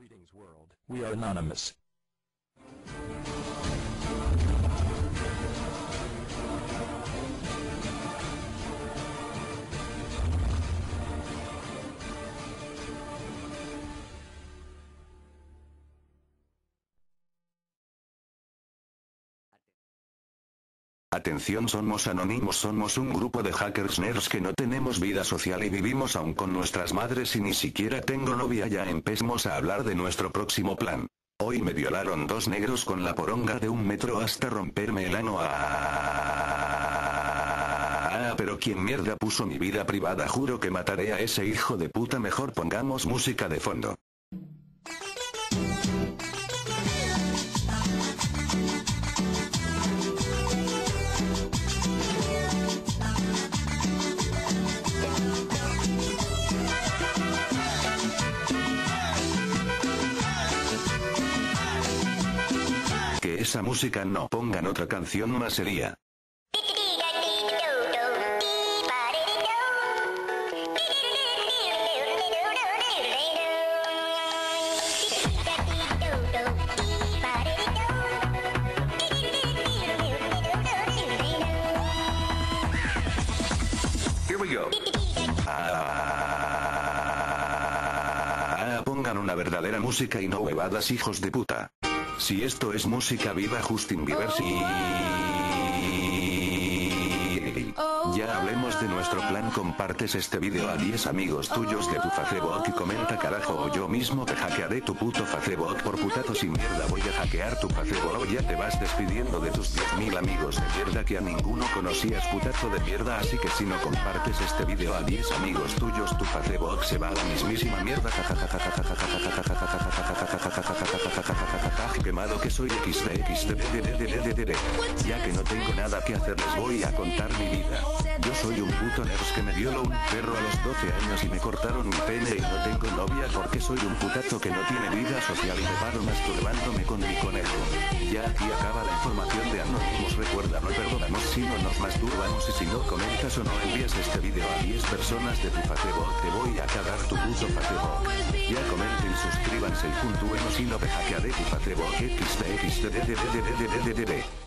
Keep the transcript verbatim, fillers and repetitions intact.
Greetings world, we are anonymous. Atención, somos anónimos, somos un grupo de hackers nerds que no tenemos vida social y vivimos aún con nuestras madres y ni siquiera tengo novia. Ya empecemos a hablar de nuestro próximo plan. Hoy me violaron dos negros con la poronga de un metro hasta romperme el ano. Ah, pero quién mierda puso mi vida privada, juro que mataré a ese hijo de puta. Mejor pongamos música de fondo. Que esa música no, pongan otra canción más seria. Here we go. Ah, pongan una verdadera música y no huevadas, hijos de puta. Si esto es música, viva Justin Bieber. Sí. Ya hablemos de nuestro plan. Compartes este video a diez amigos tuyos de tu Facebook y comenta carajo, o yo mismo te hackearé tu puto Facebook por putazos y mierda. Voy a hackear tu Facebook. Ya te vas despidiendo de tus diez mil amigos de mierda que a ninguno conocías, putazo de mierda. Así que si no compartes este video a diez amigos tuyos, tu Facebook se va a la mismísima mierda. Quemado que soy equis de equis de de. Ya que no tengo nada que hacer, les voy a contar mi vida. Yo soy un puto nerd que me violó un perro a los doce años y me cortaron mi pene y no tengo novia porque soy un putazo que no tiene vida social y me paro masturbándome con mi conejo. Ya aquí acaba la información de Anonymous. Recuerda, no perdonamos si no nos masturbamos, y si no comentas o no envías este video a diez personas de tu Facebook, te voy a cagar tu puto Facebook. Ya comenten, suscríbanse y puntúenos, si no te hackearé tu Facebook. Equis de equis de de de de de de de de.